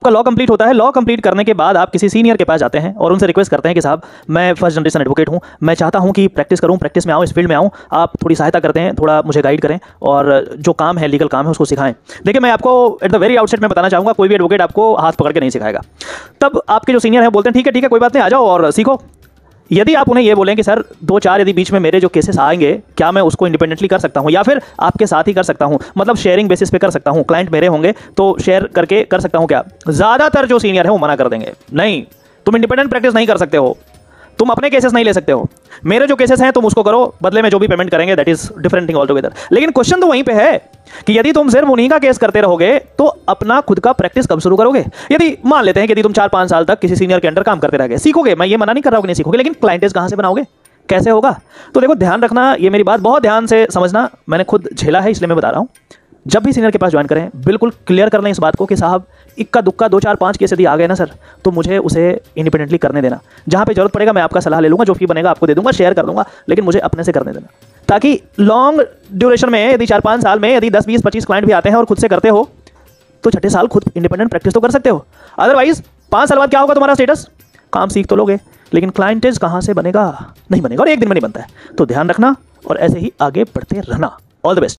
आपका law complete होता है। लॉ कंप्लीट करने के बाद आप किसी सीनियर के पास जाते हैं और उनसे रिक्वेस्ट करते हैं कि साहब मैं फर्स्ट जनरेशन एडवोकेट हूँ, मैं चाहता हूँ कि प्रैक्टिस करूँ, प्रैक्टिस में आऊँ, इस फील्ड में आऊँ, आप थोड़ी सहायता करते हैं, थोड़ा मुझे गाइड करें और जो काम है, लीगल काम है, उसको सिखाएं। देखिए मैं आपको एट द वेरी आउटसेट में बताना चाहूँगा, कोई भी एडवोकेट आपको हाथ पकड़ के नहीं सिखाएगा। तब आपके जो सीनियर हैं बोलते हैं ठीक है कोई बात नहीं, आ जाओ और सीखो। यदि आप उन्हें ये बोलें कि सर 2-4 यदि बीच में मेरे जो केसेस आएंगे, क्या मैं उसको इंडिपेंडेंटली कर सकता हूँ या फिर आपके साथ ही कर सकता हूँ, मतलब शेयरिंग बेसिस पे कर सकता हूँ, क्लाइंट मेरे होंगे तो शेयर करके कर सकता हूँ क्या? ज़्यादातर जो सीनियर है वो मना कर देंगे, नहीं तुम इंडिपेंडेंट प्रैक्टिस नहीं कर सकते हो, तुम अपने केसेस नहीं ले सकते हो, मेरे जो केसेस हैं तुम उसको करो, बदले में जो भी पेमेंट करेंगे that is different thing altogether. लेकिन क्वेश्चन तो वहीं पे है कि यदि तुम सिर्फ उन्हीं का केस करते रहोगे तो अपना खुद का प्रैक्टिस कब शुरू करोगे? यदि मान लेते हैं कि यदि तुम 4-5 साल तक किसी सीनियर के अंडर काम करते रहोगे, सीखोगे, मैं ये मना नहीं कर रहा हूं कि नहीं सीखोगे, लेकिन क्लाइंटेज कहां से बनाओगे, कैसे होगा? तो देखो ध्यान रखना, ये मेरी बात बहुत ध्यान से समझना, मैंने खुद झेला है इसलिए मैं बता रहा हूं। जब भी सीनियर के पास ज्वाइन करें बिल्कुल क्लियर कर लें इस बात को कि साहब इक्का दुक्का 2-4-5 केस यदि आ गए ना सर, तो मुझे उसे इंडिपेंडेंटली करने देना, जहां पे जरूरत पड़ेगा मैं आपका सलाह ले लूंगा, जो फी बनेगा आपको दे दूंगा, शेयर कर दूंगा, लेकिन मुझे अपने से करने देना, ताकि लॉन्ग ड्यूरेशन में यदि 4-5 साल में यदि 10-20-25 क्लाइंट भी आते हैं और खुद से करते हो तो छठे साल खुद इंडिपेंडेंट प्रैक्टिस तो कर सकते हो। अदरवाइज 5 साल बाद क्या होगा तुम्हारा स्टेटस? काम सीख तो लोगे लेकिन क्लाइंटेज कहां से बनेगा? नहीं बनेगा और एक दिन में नहीं बनता है। तो ध्यान रखना और ऐसे ही आगे बढ़ते रहना। All the best.